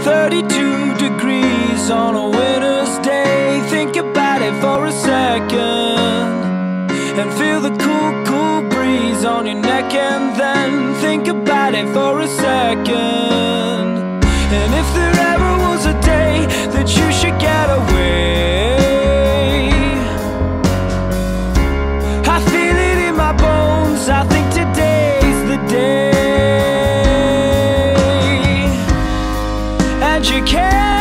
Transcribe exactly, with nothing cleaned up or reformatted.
thirty-two degrees on a winter's day. Think about it for a second and feel the cool, cool breeze on your neck. And then think about it for a second. And if there ever was a day that you should get away, I feel it in my bones, I think today's the day. And you can't